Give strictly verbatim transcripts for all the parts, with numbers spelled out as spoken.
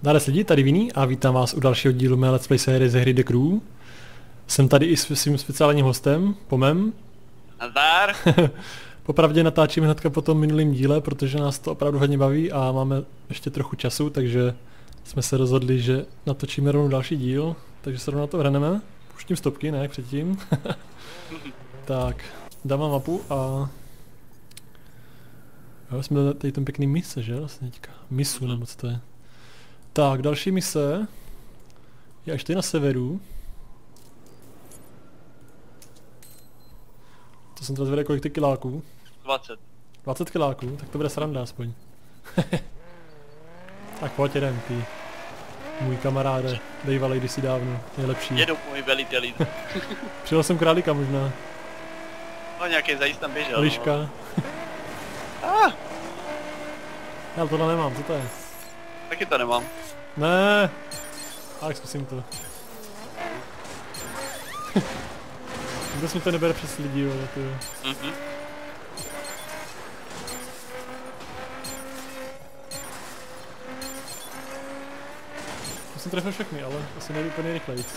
Dále lidí, tady Vinný a vítám vás u dalšího dílu mé Let's Play série ze hry The Crew. Jsem tady i s svým speciálním hostem, Pomem. Nazdar. Popravdě natáčíme hnedka po tom minulém díle, protože nás to opravdu hodně baví a máme ještě trochu času, takže jsme se rozhodli, že natočíme rovnou další díl, takže se rovnou na to vrhneme. Puštím stopky, ne, jak předtím. Tak, dám vám mapu a... Jo, jsme tady ten pěkný mise, že vlastně teďka. Misu, nebo co to je. Tak, další mise je až tady na severu. To jsem teda zvěděl, kolik ty kiláků. dvacet. dvacet kiláků, tak to bude sranda aspoň. Tak pojď jedem, ty. Můj kamaráde, bývalej kdysi dávno, nejlepší. Jedu můj velitelí. Přijel jsem králíka možná. No nějaký zajist tam běžel. Liška. No. Ah, Já tohle nemám, co to je? taky to nemám. Ne. Tak zkusím to. Vůbec mi to nebere přes lidi, ale ty jo. Mhm. To jsem trefil všechny, ale asi nejde úplně rychleji.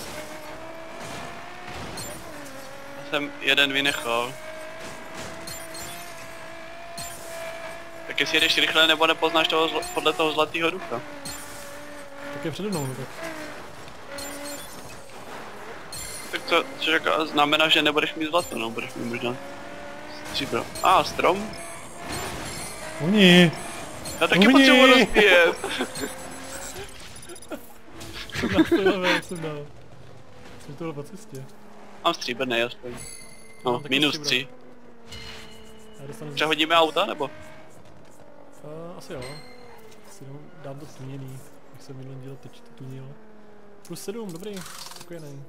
Já jsem jeden vynechal. Tak jestli jedeš rychle nebo nepoznáš toho zl podle toho zlatého ducha. Tak je přede mnou, no tak. Tak to co říká, znamená, že nebudeš mít zlato, no budeš mít možná stříbro. A ah, strom? Oni! Já taky Oni! potřebuji rozbíjet. Jsem na to level, jsem dal. Jsem tohle po cestě. Mám stříbrný aspoň. Mám No, taky minus stříbro. tři. Já dostanu z... Přehodíme auta, nebo? Uh, asi jo. Si dám, dám to tuněný, jak jsem minulý díl teď to tunil. Plus sedm, dobrý, spokojený.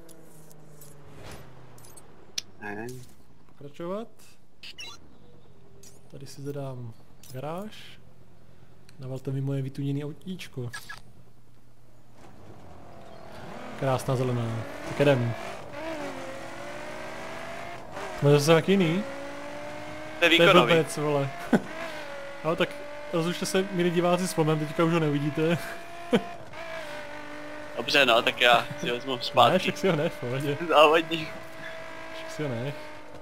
Ne. Pokračovat. Tady si zadám garáž. Navalte mi moje vytuněné autíčko. Krásná zelená. Tak jedem. Máš zase jak jiný? To je To je výkonový. blbec, vole. Ale tak rozlučte se, milí diváci, s Pomem, teďka už ho neuvidíte. Dobře, no, tak já si ho vezmu Ne, zpátky. však si ho nech, v pohodě. Závodní. Však si ho nech.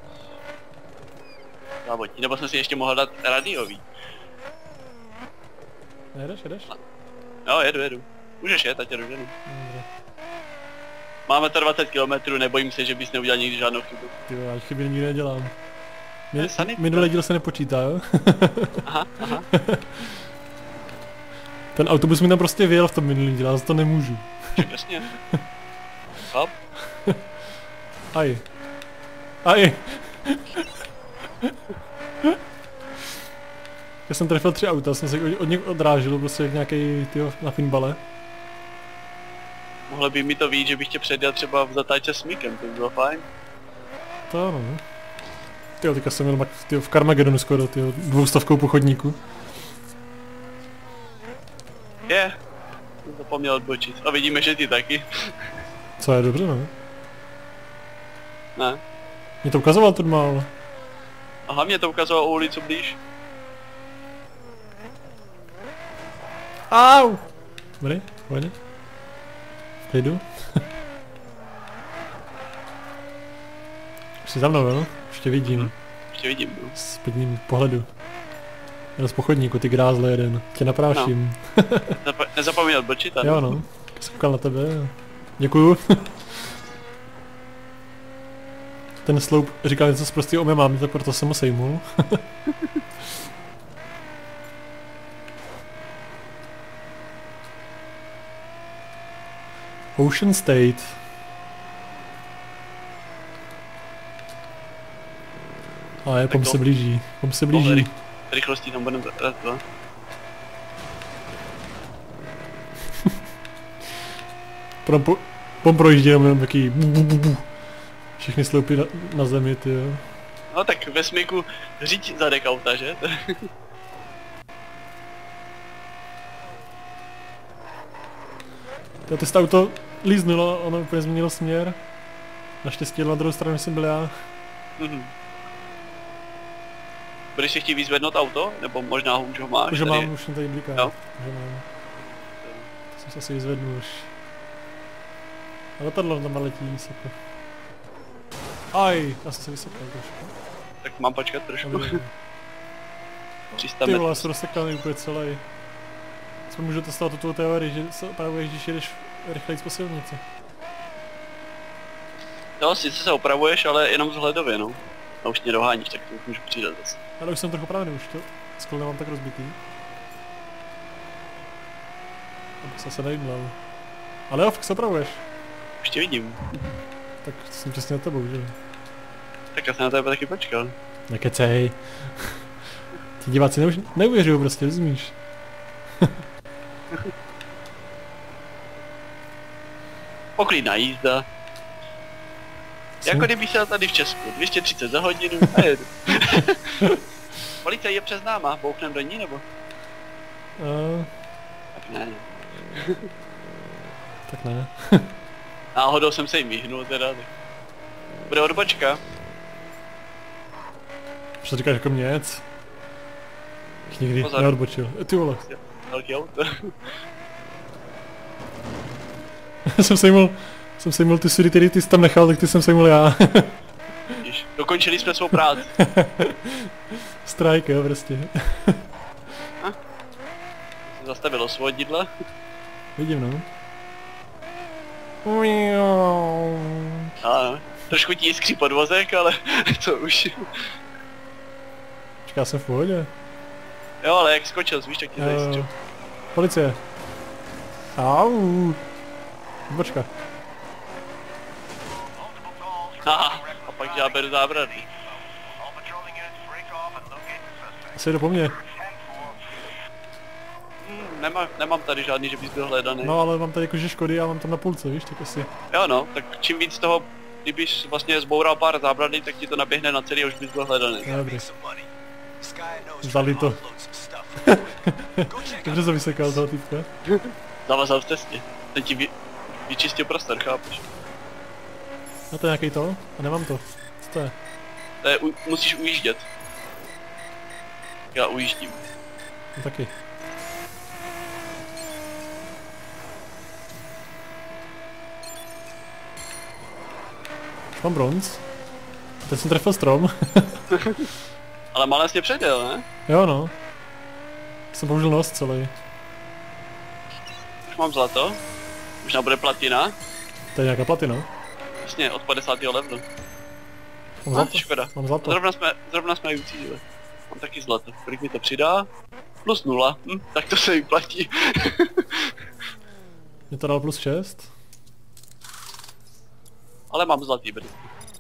Závodní, nebo jsem si ještě mohl dát radiový. Nejedeš, jedeš? Jo, jedu, jedu. Můžeš jet, ať jedu, jedu. Dobře. Máme to dvacet kilometrů, nebojím se, že bys neudělal nikdy žádnou chybu. Tyjo, já chyby nikdy nedělám. Mi, sanita. minulý díl se nepočítá, jo? Aha, aha. Ten autobus mi tam prostě vyjel v tom minulý díle, já za to nemůžu. Jasně. Hop. Aj. Aj. Já jsem trefil tři auta, jsem se od nich odrážil, prostě jak nějaký tyjo na pinbale. Mohlo by mi to víc, že bych tě předjel třeba v zatáčce s Míkem, to by bylo fajn. To ano. Tyjo, teďka jsem měl tyjo, v Carmagedonu skoro, tyjo, dvoustovkou po chodníku. Je. Jsem zapomněl odbočit. A vidíme, že ty taky. Co je dobře, no? Ne. Mě to ukazoval ten mál. A hlavně to ukazovalo o ulicu blíž. Au! Dobrý, pohodě. V klidu. Už jsi za mnou, jo? Už tě vidím. Ještě vidím, no. Z prvním pohledu. Jenom z pochodníku, ty grázle jeden. Tě napráším. Zapa nezapomeň odbočit, ano. Jo no, jsem koukal na tebe. Děkuju. Ten sloup říkal něco z prostého o mé mámě, tak proto jsem ho sejmul. Ocean State. A je, Pom to- se blíží, Pom se blíží. Ry rychlostí tam budeme raz, dva. Pom, po, Pom projíždí jenom takový bu, bu, bu, bu. Všechny sloupy na, na zemi, ty jo. No tak ve smyku říct zadek auta, že? Já ty jsi to auto líznulo, ono úplně změnilo směr. Naštěstí na druhou stranu jsem byl já. Mhm. Budeš si chtít vyzvednout auto? Nebo možná už ho máš? Už ho tady? mám, už jsem tady bliká. Jo. Už ho mám. jsem se asi vyzvednul už. A letadlo tam letí vysoko. Aj, já jsem se vysekal trošku. Tak mám počkat trošku. tři sta Ty metrů. vole, jsem rozsekaný úplně celý. Co můžu testovat tu tvou teorii, že se opravuješ, když jedeš rychleji po silnici. Jo, sice se opravuješ, ale jenom vzhledově, no. A už mě doháníš, tak to už můžu přidat zase. Ale už jsem trochu opravený už to. Skoro nemám tak rozbitý. Abych se zase nejdlal. Ale jo, fakt se opravuješ. Už tě vidím. Tak to jsem přesně na tebou, že? Tak já jsem na tebe taky počkal. Nekecej. Ti diváci neuž... neuvěřují prostě, rozumíš? Poklidná jízda. Jsem... Jako kdyby šel tady v Česku, dvě stě třicet za hodinu a jedu. Policie je přes náma, bouchnem do ní nebo? Uh, Tak ne. tak ne. Náhodou jsem se jim vyhnul teda. Tak. Bude odbočka. Už to říkáš jako měc. Jich nikdy Pozor. neodbočil. E, ty vole. Velký auto. jsem sejmul, jsem sejmul ty sudy, který ty jsi tam nechal, tak ty jsem sejmul já. Vidíš, dokončili jsme svou práci. Strike, jo, prostě. Zastavilo svodidla. Vidím, no. Ano, trošku ti jiskří podvozek, ale to už. Čeká jsem v pohodě. Jo, ale jak skočil, víš, tak ti zajiskřil. Uh, policie. Au. Bočka. Aha, a pak já beru zábrany. Asi jde po mně. Hmm, nemá, nemám tady žádný, že bys byl hledaný. No ale mám tady jakože škody a mám tam na půlce, víš, tak asi. Jo no, tak čím víc toho, kdybys vlastně zboural pár zábrany, tak ti to naběhne na celý a už bys byl hledaný. No, dobrý. Vzali to. Dobře jsem vysekal toho týpka. Zavazal v cestě. Ten ti vy, vyčistil prostor, chápeš? No to je nějaký to? A nemám to. Co to je? To je, u, musíš ujíždět. Já ujíždím. No taky. Už mám bronz. Teď jsem trefil strom. Ale malé jsi předjel, ne? Jo no. Jsem použil nos celý. Už mám zlato. Možná bude platina. To je nějaká platina. Jasně, od padesátého levelu. Mám No, zlato. škoda. Mám zlato. Zrovna jsme, zrovna jsme ji ucílili. Mám taky zlato. Kolik mi to přidá? Plus nula. Hm, tak to se vyplatí. Mě to dal plus šest. Ale mám zlatý brdy.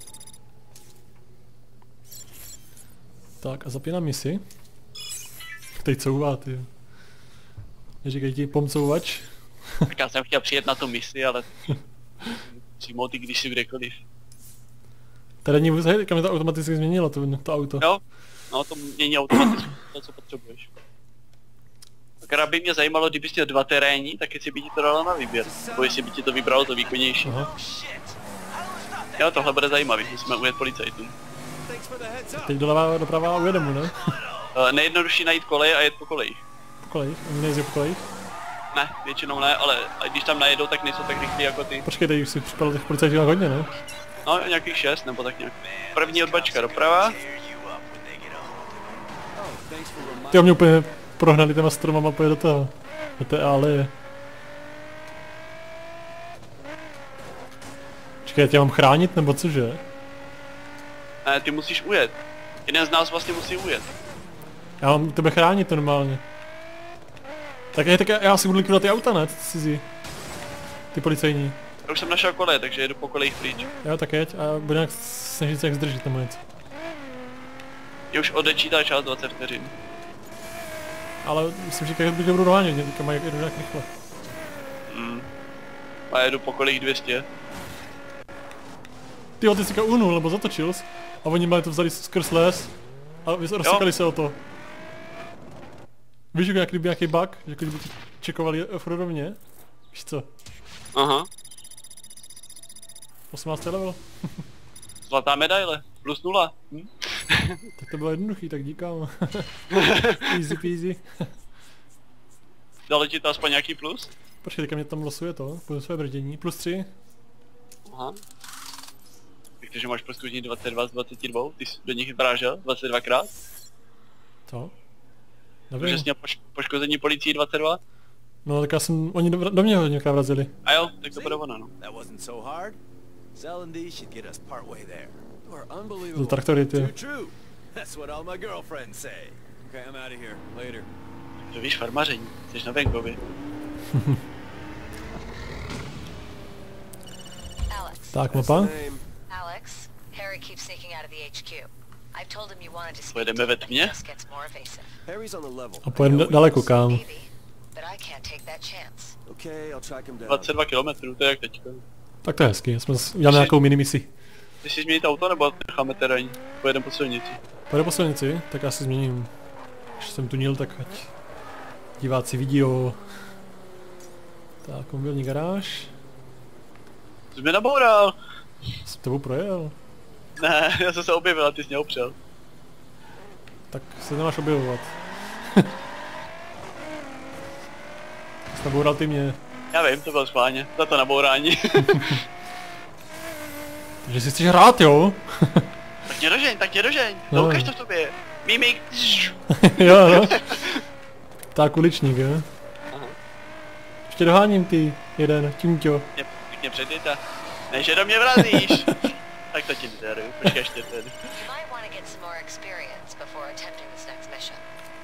Tak a zapínám misi. Teď couvá, ty. Neříkej ti pomcouvač. Tak já jsem chtěl přijet na tu misi, ale přímo ty když si kdekoliv. Terénní vůz, hej, teďka mi to automaticky změnilo, to, to auto. Jo, no to mění automaticky to, co potřebuješ. Tak by mě zajímalo, kdybys měl dva terénní, tak jestli by ti to dalo na výběr. Nebo jestli by ti to vybralo to výkonnější. Aha. Jo, tohle bude zajímavý, musíme ujet policajtům. Teď doleva doprava a ujedeme, ne? Uh, nejjednodušší najít koleje a jet po kolejích. Po kolejích? Oni nejezdí po kolejích? Ne, většinou ne, ale když tam najedou, tak nejsou tak rychlí jako ty. Počkej, teď už si připadal těch policajtů hodně, ne? No, nějakých šest nebo tak nějak. První odbočka doprava. Ty mě úplně prohnali těma stromama, pojede do toho. Do té aleje. Počkej, já tě mám chránit, nebo cože? Ne, ty musíš ujet. Jeden z nás vlastně musí ujet. Já mám tebe chránit normálně. Tak je, tak já, já si budu likvidovat ty auta, ne? Ty cizí. Ty policejní. Já už jsem našel koleje, takže jedu po kolejích pryč. Jo, tak jeď a budu nějak snažit se jak zdržet nebo něco. Je už odečítá čas dvacet vteřin. Ale myslím, že když budu dohánět, mě teďka mají jedu nějak rychle. Mm. A jedu po kolejích dvě stě. Tyjo, ty jsi teďka uhnul, nebo zatočil jsi. A oni mají to vzali skrz les. A rozsekali se o to. Víš, jak kdyby nějaký bug, že kdyby ti čekovali offroadovně? Víš co? Aha. osmnáctý level. Zlatá medaile. Plus nula. Hm? Tak to bylo jednoduchý, tak díkám. Easy peasy. Dali ti to aspoň nějaký plus? Počkej, teďka mě tam losuje to, půjdu své brdění, plus tři. Aha. Takže máš poškození dvacet dva z dvaceti dva, ty jsi do nich vrážel dvacet dvakrát? Co? Takže Nevím. jsi měl poš poškození policií dvacet dva? No tak já jsem, oni do, do mě hodně vrazili. A jo, tak to bude ono, no. That wasn't so hard. Cell and D should get us partway there. You are Do unbelievable. traktory, Too ty. true. That's what all my girlfriends say. Okay, I'm out of here. Later. To víš, farmaření, jsi na venkově. Alex. Tak, That's mapa. the name. Alex, Harry keeps sneaking out of the H Q. I've told him you wanted to speak Pojedeme to ve him, but he tmě? just gets more evasive. Harry's on the level. A pojedeme daleko, kam. Maybe, but I can't take that chance. Okay, I'll track him down. dvacet dva kilometrů, to je jak teďka. Tak to je hezky, jsme udělali nějakou mini misi. Ty si změnit auto, nebo necháme terénní? Pojedeme po silnici. Pojdu po silnici, tak já si změním. Když jsem tunil, tak ať diváci vidí o... Tak, mobilní garáž. Jsi mě naboural. Jsem tebou projel. Ne, já jsem se objevil a ty jsi mě opřel. Tak se nemáš objevovat. Jsi naboural ty mě. Já vím, to bylo schválně, za to nabourání. Takže si chceš hrát, jo? Tak tě dožeň, tak tě dožeň, No. no. Ukaž to v tobě. Mimik. Jo, no. Tak uličník, jo? Aha. Ještě doháním ty, jeden, tímťo. Mě, mě předjeta. Ne, že do mě vrazíš. Tak to ti nedaruju, počkej ještě ten. You might want to get some more experience before attempting this next mission.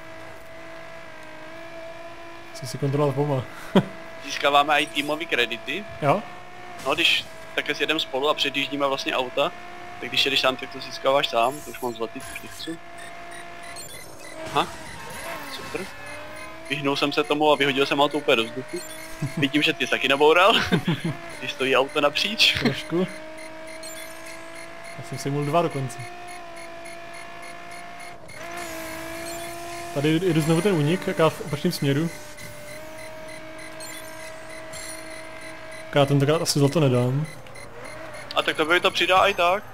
Chci si kontrolovat poma. Získáváme i týmový kredity. Jo? No, když takhle jedeme spolu a předjíždíme vlastně auta, tak když jedeš sám, tak to získáváš sám, to už mám zlatý, to už nechci. Aha, super. Vyhnul jsem se tomu a vyhodil jsem auto úplně do vzduchu. Vidím, že ty jsi taky naboural. Když stojí auto napříč. Trošku. Já jsem si mul dva dokonce. Tady jdu znovu ten únik, jaká v opačném směru. Tak já tentokrát asi zlato nedám. A tak to by to přidá i tak.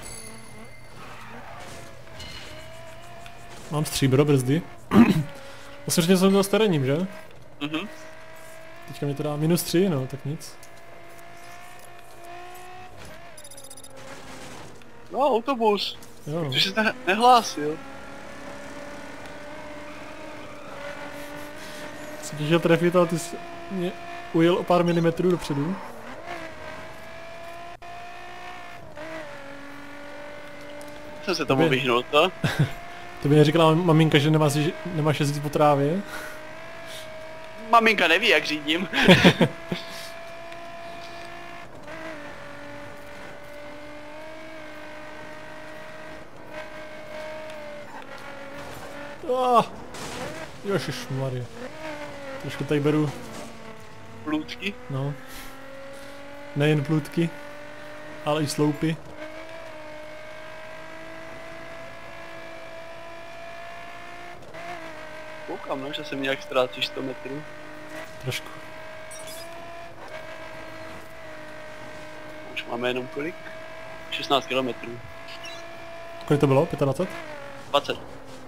Mám stříbro, brzdy. Vlastně jsem to s terénním, že? Mhm. Teďka mi to dá minus tři, no, tak nic. No, autobus. Jo, no. Ty jsi ne nehlásil. Jsem tě chtěl trefit, ale ty jsi mě ujel o pár milimetrů dopředu. Jsem se tomu Tobě- vyhnul, to? To by neříkala maminka, že nemáš, nemáš jezdit po trávě. Maminka neví, jak řídím. Ah, Ježišmarja. Trošku tady beru, Plůtky. no. Nejen plůtky, ale i sloupy. Koukám, no, že jsem nějak ztrácíš sto metrů. Trošku. Už máme jenom kolik? šestnáct kilometrů. Kolik to bylo? dvacet pět? dvacet.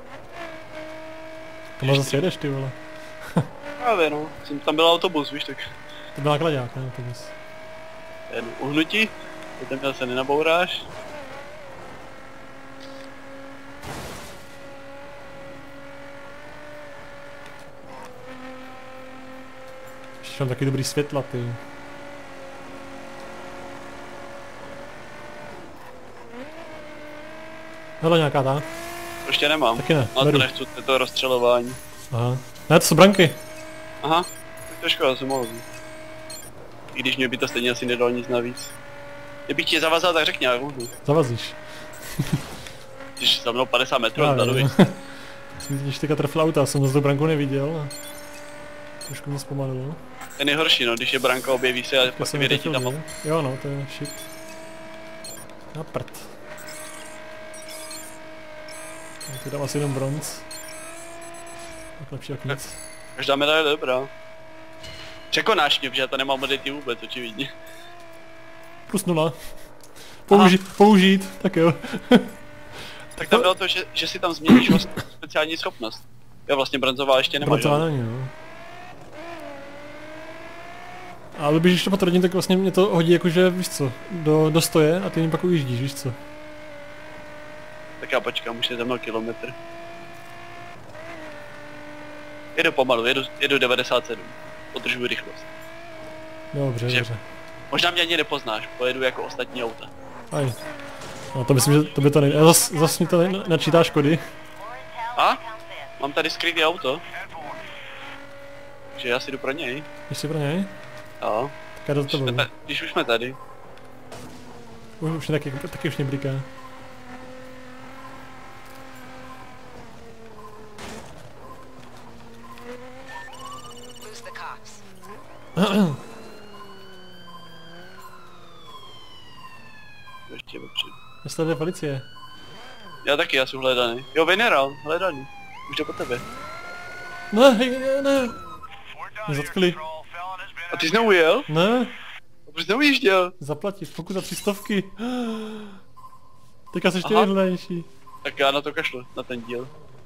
Kam zase jedeš, ty vole? Právě no, jsem tam byl autobus, víš, tak To byl nákladňák, ne? To bys. jen uhnutí, potom se nenabouráš. Ještě mám taky dobrý světla, ty. Hele, nějaká ta? Ještě nemám. Taky ne, Ale to beru. nechci, to je to rozstřelování. Aha. Ne, to jsou branky. Aha, tak to škoda, jsem mohl vzít. I když mě by to stejně asi nedalo nic navíc. Kdybych tě zavazal, tak řekni, jak můžu. Zavazíš. Ty jsi za mnou padesát metrů Já odzadu, vím. víš. Jsem teď teďka trefil auta, jsem zase tu branku neviděl. A trošku mě zpomalilo. To je nejhorší, no, když je branka, objeví se a Teďka pak jsem vyjde ti trefil tam. dvě. Jo no, to je shit. Na prd. Já tu dám asi jenom bronz. Tak lepší jak nic. Každá medaile je dobrá. Překonáš mě, protože já to nemám modlity vůbec, očividně. Plus nula. Použi- použít, tak jo. Tak tam bylo to, že, že si tam změníš vlastně speciální schopnost. Já vlastně bronzová ještě nemá, Pracová že? není, no. Ale když to potvrdím, tak vlastně mě to hodí jakože, víš co, do, do stoje a ty mi pak ujíždíš, víš co. Tak já počkám, už je za mnou kilometr. Jedu pomalu, jedu, jedu devadesát sedm. Podržuji rychlost. Dobře, Že- dobře. Možná mě ani nepoznáš, pojedu jako ostatní auta. Aj. No to myslím, že to by to nejde. Zas, zas mi to ne, načítá škody. A? Mám tady skrytý auto. Takže já si jdu pro něj. Jdeš si pro něj? Jo. Tak já jdu za Když, jsme tebou. ta, když už jsme tady. Už, už taky, taky už mě bliká. Who's the cops? Ještě vepředu. Nesleduje policie. Já taky, já jsem hledaný. Jo, Veneral, hledaný. Už jde po tebe. Ne, hej, ne, ne. Mě zatkli. A ty jsi neujel? Ne, A proč jsi neujížděl? zaplatit, pokud za tři stovky. Teďka jsi ještě Aha. nejhledanější. Tak já na to kašlu, na ten díl.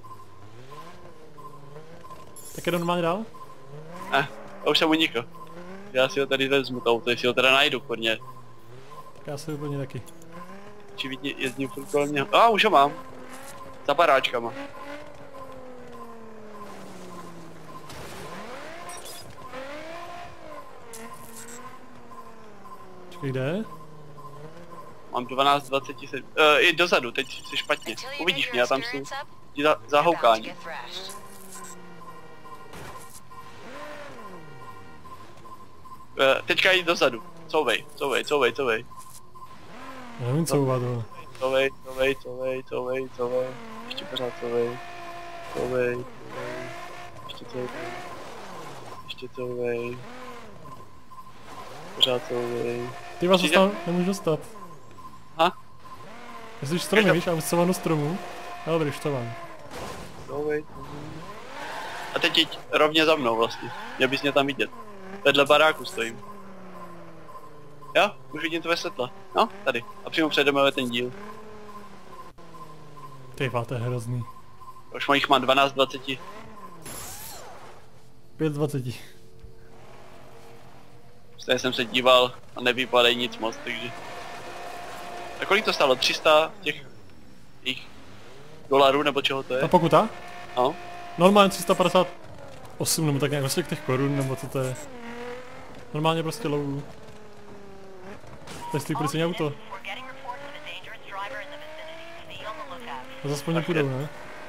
Tak jdu normálně dál? Eh, a už jsem unikl. Já si ho tady vezmu to auto, jestli ho teda najdu podně. Tak já se úplně taky. Či vidí, jezdím furt kolem něho. A už ho mám. Za baráčkama. Čekaj, kde? Mám dvanáct dvacet sedm. Uh, i dozadu, teď jsi špatně. Until you Uvidíš get mě, your já tam jsou experience up, ti za, you're about to zahoukání. get thrashed. Uh, teďka jít dozadu. Couvej, couvej, couvej, couvej. Já nevím co uvat, tohle. Couvej, couvej, couvej, couvej, couvej. Ještě pořád couvej. Couvej, couvej. Ještě couvej. Ještě couvej. Pořád couvej. Ty vás Přijde- dostal, nemůžu dostat. Aha. Já jsi stromy, Každop- víš, a musím do stromu. No dobrý, štován. Couvej, couvej. A teď jít rovně za mnou vlastně. Měl bys mě tam vidět. Vedle baráku stojím. Jo, už vidím tvoje světla. No, tady. A přímo přede mnou je ten díl. Ty vole, to je hrozný. Už jich mám dvanáct dvacet. pět z dvaceti. Stejně jsem se díval a nevypadají nic moc, takže... A kolik to stálo? tři sta těch... těch dolarů nebo čeho to Ta je? pokuta? No. Normálně tři sta padesát osm nebo tak nějak vlastně těch korun, nebo co to je. Normálně prostě low. To je stojí policejní auto. We're getting reports of a dangerous driver in the vicinity. Be on the lookout. A zase po něm půjdou, ne?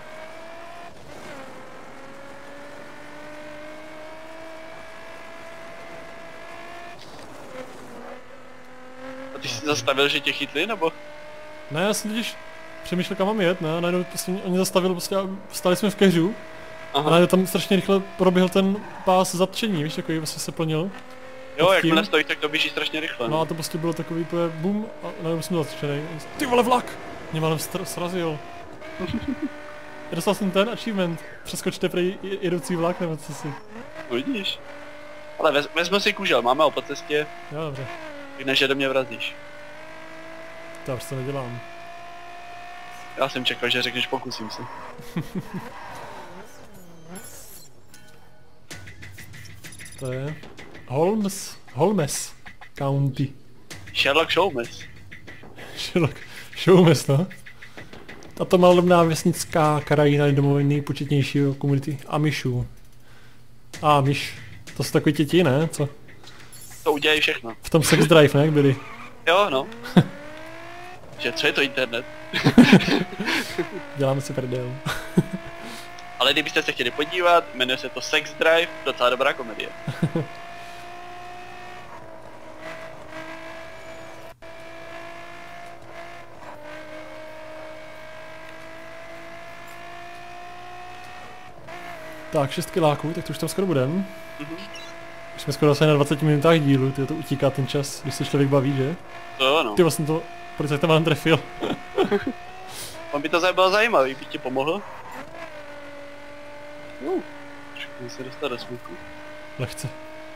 A ty jsi zastavil, že tě chytli, nebo? Ne, já jsem totiž přemýšlel kam mám jet, ne? A najednou prostě oni zastavili prostě a stali jsme v keřu. A Aha. najednou tam strašně rychle proběhl ten pás zatčení, víš, takový vlastně se plnil. Jo, pod jakmile tím. stojí, tak to běží strašně rychle. No a No. to prostě bylo takový úplně bum a najednou jsem zatčený. Ty vole vlak! Mě málem str- srazil. Já dostal jsem ten achievement. Přeskočte prej j- jedoucí vlak nebo co si. Vidíš? Ale vez, vezmu si kužel, máme ho po cestě, Jo, dobře. tak než že do mě vrazíš. To já už to nedělám. Já jsem čekal, že řekneš pokusím se. To je Holmes, Holmes County. Sherlock Holmes. Sherlock Holmes, no. Tato malebná vesnická krajina je domovem nejpočetnějšího komunity Amishů. Amish. To jsou takový děti, ne? Co? To udělají všechno. V tom Sex Drive, ne? Jak byli? Jo, no. Že co je to internet? Děláme si prdel. Ale kdybyste se chtěli podívat, jmenuje se to Sex Drive, docela dobrá komedie. Tak, šest kiláků, tak to už tam skoro budem. Mhm. Už jsme skoro asi na dvaceti minutách dílu, ty to utíká ten čas, když se člověk baví, že? To jo, no. Ty vlastně to, policajt tam vám trefil. On by to zaj- bylo zajímavý, by ti pomohl. Uh, trošku se dostat do smíku. Lehce.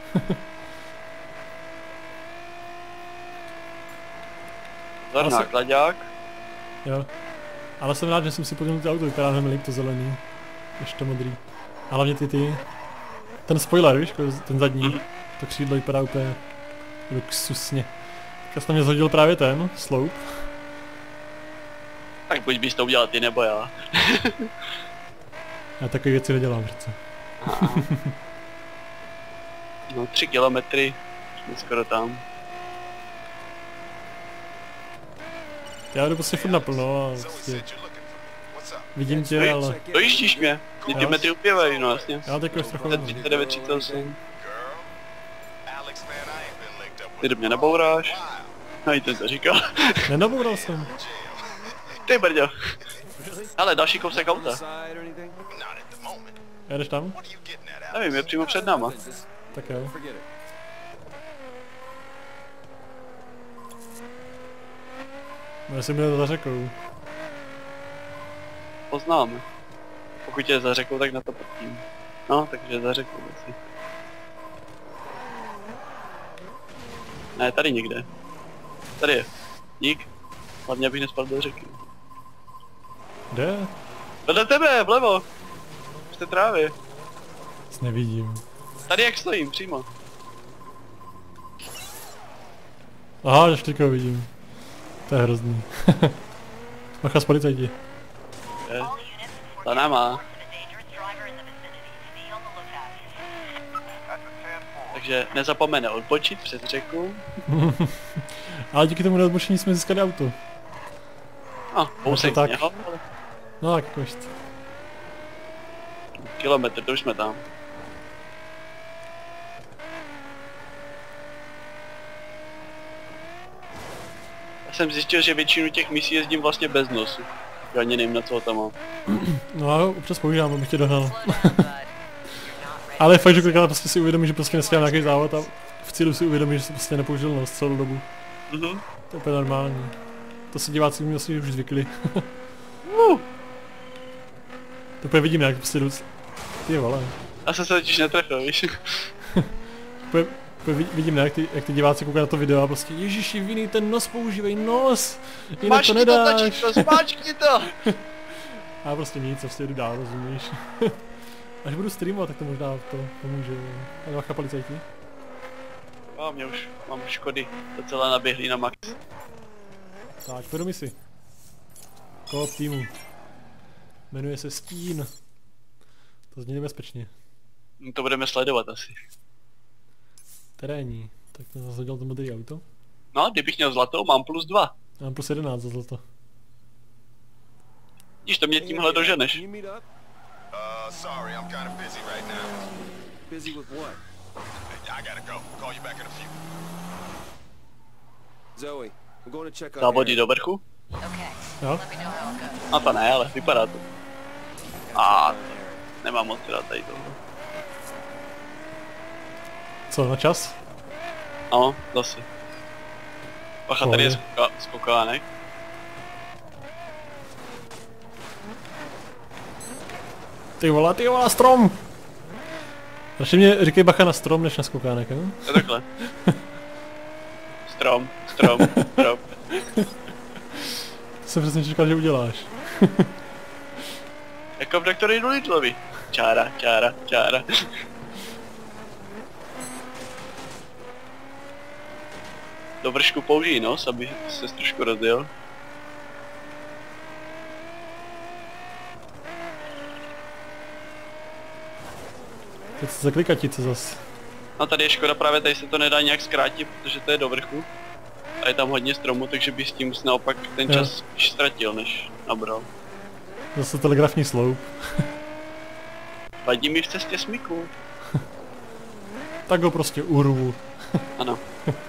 Zor Asi- nákladák. Jo. Ale jsem rád, že jsem si podíval to auto, vypadá mnohem líp to zelený, než to modrý. A hlavně ty ty. ten spoiler, víš, ten zadní, Mhm. to křídlo vypadá úplně luxusně. Tak já jsem mě zhodil právě ten sloup. Tak buď bys to udělal ty nebo já. Já takové věci nedělám přece. No tři kilometry, jsme skoro tam. Já jdu prostě furt naplno a prostě vidím tě, ale Dojíždíš mě, mě ty Jo. metry upěvají, no jasně. já teď už trochu Ten nevím. třicet devět, třicet osm. Ty do mě nebouráš. No i ten to říkal. Nenaboural jsem. Ty brďo. Ale další kousek auta. Side or anything? Jedeš tam? Nevím, je přímo před náma. Tak jo. Forget it. No jestli mě to za řekou. Poznáme. Pokud je za řekou, tak na to potím. No, takže za řekou asi. Ne, tady někde. Tady je. Dík. Hlavně abych nespadl do řeky. Kde? Vedle tebe, vlevo. V té trávě. Nic nevidím. Tady jak stojím, přímo. Aha, až teďka ho vidím. To je hrozný. Bacha z policajti. Je. All units, Ta náma. a dangerous driver in the vicinity. Be on the lookout. Takže nezapomene odbočit přes řeku. Ale díky tomu neodbočení jsme získali auto. A, kousek tak. z něho. ale No tak jako ještě. Kilometr, to už jsme tam. Já jsem zjistil, že většinu těch misí jezdím vlastně bez nosu. Já ani nevím, na co ho tam mám. No a občas používám, abych tě dohnal. Slow down, bud. You're not ready. Ale fakt, že kolikrát prostě si uvědomí, že prostě nestíhám nějaký závod a v cílu si uvědomí, že si prostě nepoužil nos celou dobu. Mhm. To je úplně normální. To se diváci mě asi už zvykli. Uh, To úplně vidím, jak prostě jdu... Ty vole. já jsem se totiž netrefil, víš. Úplně, úplně vid- vidím, jak ty, jak ty diváci koukají na to video a prostě Ježiši, viný ten nos používej, nos! Jinak to Máčkni to, nedáš. tačítko, zmáčkni to! A já prostě nic, prostě jdu dál, rozumíš? Až budu streamovat, tak to možná to pomůže. A bacha policajti. A mě už mám škody docela naběhlý na max. Tak, pojedu misi. Koop týmu. Jmenuje se Stín. To zní nebezpečně. No to budeme sledovat asi. Terénní. Tak to zase dělal to modrý auto. No, kdybych měl zlatou, mám plus dva. Já mám plus jedenáct za zlato. Vidíš, to mě tímhle doženeš. Can you meet up? Uh, sorry, I'm kind of busy right now. Busy with what? I gotta go. Call you back in a few. Zoe, we're going to check on Závody Eric. do vrchu? Okay. Jo? Let me know how it goes. No to ne, ale vypadá to. A nemám moc rád tady toho. Co, na čas? No, zase. Bacha, tady je Pohodě. skoka, skokánek. Ty vole, ty vole, strom! Radši mě říkej bacha na strom, než na skokánek, jo? To je takhle. Strom, strom, strom. To jsem přesně čekal, že uděláš. Jako v doktory Doolittleovi. Čára, čára, čára. Do vršku použij nos, aby se trošku rozjel. Teď se zaklikatice zas. No tady je škoda, právě tady se to nedá nějak zkrátit, protože to je do vrchu. A je tam hodně stromů, takže by s tím naopak ten Jo. čas spíš ztratil, než nabral. Zase telegrafní sloup. Vadí mi v cestě smyku. Tak ho prostě urvu. Ano.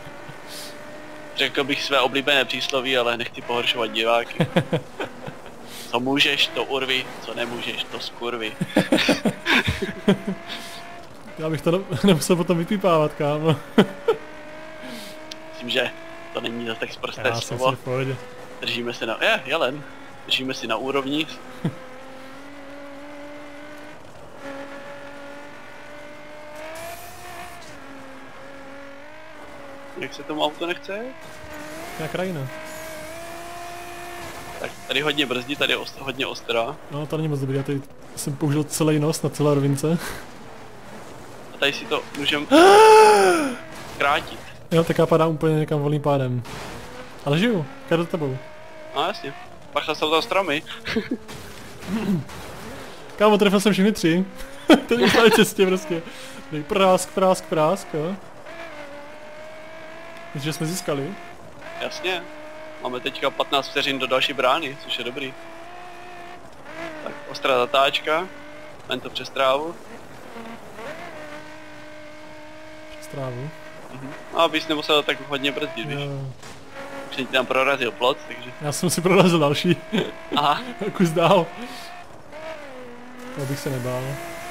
Řekl bych své oblíbené přísloví, ale nechci pohoršovat diváky. Co můžeš, to urvi, co nemůžeš, to skurvi. Já bych to ne- nemusel potom vypípávat, kámo. Myslím, že to není zase tak sprosté Já jsem slovo. si v pohodě. Držíme se na... Je, jelen. Držíme si na úrovni. Jak se tomu auto nechce? Nějaká krajina. Tak tady hodně brzdí, tady je ost- hodně ostrá. No to není moc dobrý, já tady jsem použil celý nos na celé rovince. A tady si to můžeme krátit. Jo, tak já padám úplně někam volným pádem. Ale žiju, jdu za tebou. No jasně. Bacha, jsou tam stromy. Kámo, trefil jsem všechny tři. Teď už na cestě prostě. Dej prásk, prásk, prásk, jo. Myslím, že jsme získali. Jasně. Máme teďka patnáct vteřin do další brány, což je dobrý. Tak, ostrá zatáčka. Jen to přes trávu. Přes trávu. Mhm. No, abys nemusel tak hodně brzdit, víš. Jo. Už jsem ti tam prorazil plot, takže... Já jsem si prorazil další. Aha. Kus dál. To bych se nebál.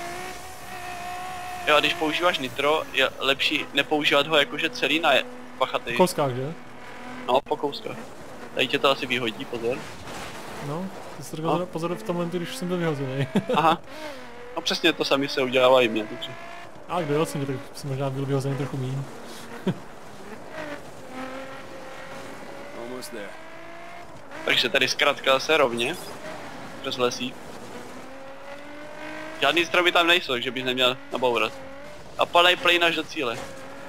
Jo, a když používáš nitro, je lepší nepoužívat ho jakože celý na pachatý. V kouskách, že? No, po kouskách. Tady tě to asi vyhodí, pozor. No, ty jsi to pozor v tom momentu, když už jsem byl vyhozený. Aha. No přesně to sami se udělává i mě, takže... A kdo jsem, tak jsem možná byl vyhozený trochu míň. Almost there. Takže tady zkrátka zase rovně. Přes lesík. Žádný stromy tam nejsou, takže bys neměl nabourat. A padaj plyn až do cíle.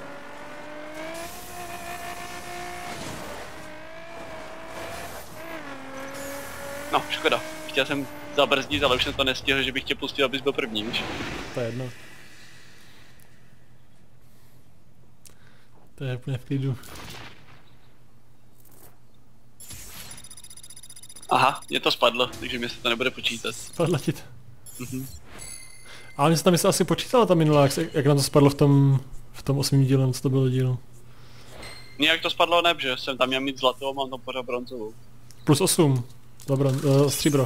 No, škoda. Chtěl jsem zabrzdit, ale už jsem to nestihl, že bych tě pustil, abys byl první, víš? To je jedno. To je úplně v klidu. Aha, mě to spadlo, takže mě se to nebude počítat. Spadla ti to. Mhm. Ale mě se tam asi počítala ta minulá, jak, se, jak nám to spadlo v tom, v tom osmým dílem, co to bylo díl. Nějak to spadlo neb, že jsem tam měl mít zlatou, mám tam pořád bronzovou. Plus osm. Dobro, uh, stříbro.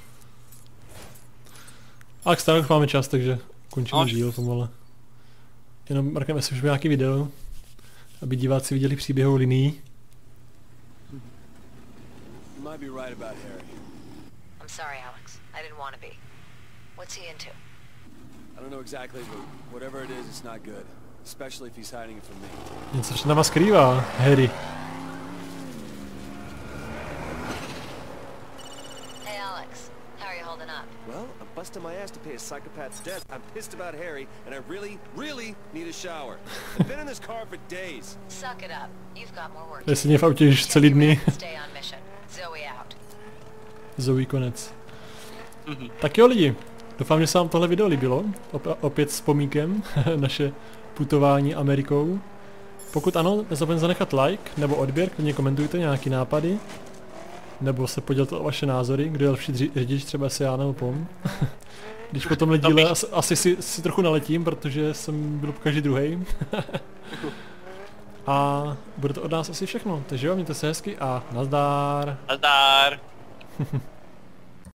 A k stále máme čas, takže končíme No, díl pomale. Jenom markujeme si už nějaký video, aby diváci viděli příběhovou linii. You might be right about Harry. I'm sorry, Alex. I didn't want to be. What's he into? I don't know exactly, but whatever it is, it's not good. Especially if he's hiding it from me. Něco před náma skrývá, Harry. Hey, Alex. How are you holding up? Well, I'm busting my ass to pay a psychopath's debt. I'm pissed about Harry, and I really, really need a shower. I've been in this car for days. Suck it up. You've got more work. Jestli mě v autě už celý dny. Stay on mission. Zoe out. Zoe konec. Mhm. Tak jo lidi, doufám, že se vám tohle video líbilo. Op- opět s pomínkem naše putování Amerikou. Pokud ano, nezapomeňte zanechat like nebo odběr, klidně komentujte nějaký nápady. Nebo se podělte o vaše názory, kdo je lepší dři- řidič, třeba si já nebo Pom. Když po tomhle díle asi, asi si, si trochu naletím, protože jsem byl každý druhej. A bude to od nás asi všechno. Takže jo, mějte se hezky a nazdár. Nazdár.